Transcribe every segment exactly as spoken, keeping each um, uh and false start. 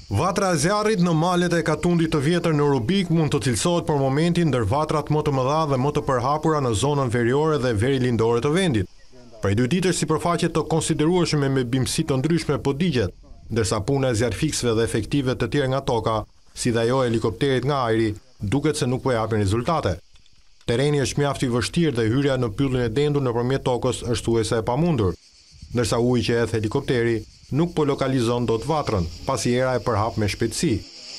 Vatra e zjarrit në malet e Katundit të vjetër në Rubik mund të cilësohet për momentin ndër vatrat më të mëdha dhe më të përhapura në zonën veriore dhe verilindore të vendit. Prej dy ditësh sipërfaqe të konsiderueshme me bimësi të ndryshme po digjet, ndërsa puna e zjarfiksëve dhe efektive të tjerë nga toka, si dhe ajo e helikopterit nga ajri, duket se nuk po japin rezultate. Tereni është mjaft i vështirë dhe hyrja në pyllin e dendur nëpërmjet tokës është thuajse e pamundur, ndërsa uji që edh helikopteri nuk po lokalizon dot vatrën, pasi era e përhap me shpejtësi.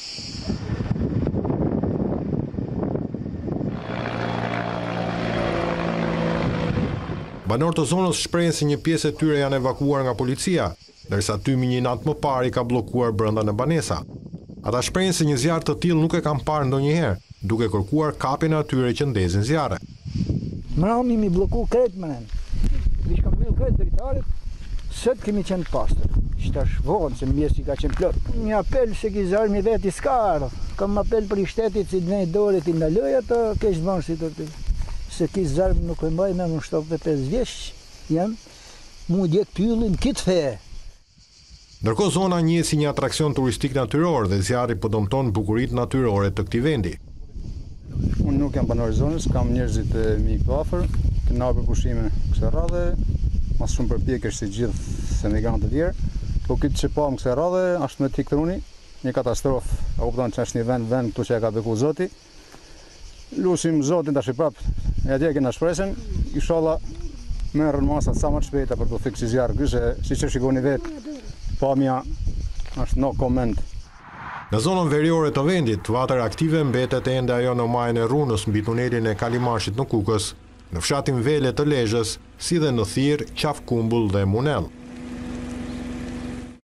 Banorët të zonës shprehen se një pjesë e tyre janë evakuuar nga policia, ndërsa tymi një natë më parë i ka bllokuar brenda në banesa. Ata shprehen se një zjarr të tillë nuk e kanë parë ndonjëherë, duke kërkuar kapjen e atyre që ndezin zjarre. Mrami mi bloku krejt mënen. Vi shkam mbyll krejt dritaret. Sot kemi qenë pastër, shtash vonë, se mjesi ka qenë plot. Një apel se ki zarmi veti s'ka ardhë. Kam apel për i shtetit si dvejt dore t'i ndaloj ato kesh dvanë si të të. Se ki zarmi nuk e mbaj me më shtopë pesë vjeç, jam, mu djek pyllin kitë fe. Ndërkohë zona njihet si një atraksion turistik natyror dhe zjarri po dëmton bukuritë natyrore të këtij vendi. Unë nuk jam banor i zonës, kam njerëzit e mi këtu afër, të na për pushime kësaj radhe. Mas shumë përpjekësh si gjithë emigrantët e tjerë, po këtë që pam kësaj radhe është me tik truni, një katastrofë, a kupton që është një vend vend këtu që e ka beku Zoti. Lusim Zotin tash prap, e atje kena shpresën, inshallah merren masat sa më shpejta për të fiksuar zjarr ky, se siç e shikoni vetë, pamja është no comment. Në zonën veriore të vendit, vatër aktive mbetet ende ajo në majën e Runës mbi tunelin e Kalimashit në Kukës, në fshatin Vele të Lezhës, si dhe në Thirr, Qafkumbull dhe Munell.